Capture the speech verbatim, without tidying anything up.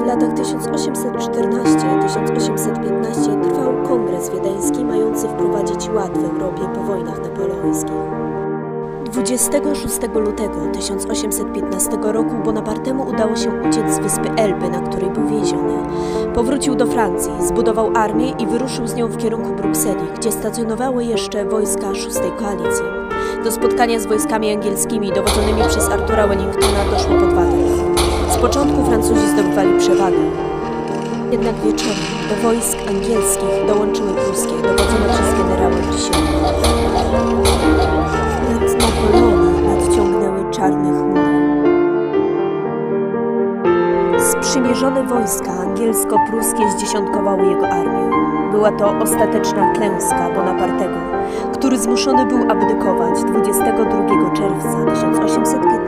latach tysiąc osiemset czternastym do tysiąc osiemset piętnastego trwał kongres wiedeński mający wprowadzić ład w Europie po wojnach napoleońskich. dwudziestego szóstego lutego tysiąc osiemset piętnastego roku Bonapartemu udało się uciec z wyspy Elby, na której był więziony. Powrócił do Francji, zbudował armię i wyruszył z nią w kierunku Brukseli, gdzie stacjonowały jeszcze wojska szóstej koalicji. Do spotkania z wojskami angielskimi dowodzonymi przez Artura Wellingtona doszło pod Waterloo. Z początku Francuzi zdobywali przewagę. Jednak wieczorem do wojsk angielskich dołączyły pruskie, dowodzone przez generała Brissigona. Nad Napoleona nadciągnęły czarne chmury. Sprzymierzone wojska angielsko-pruskie zdziesiątkowały jego armię. Była to ostateczna klęska Bonapartego, który zmuszony był abdykować dwudziestego drugiego czerwca tysiąc osiemset piętnastego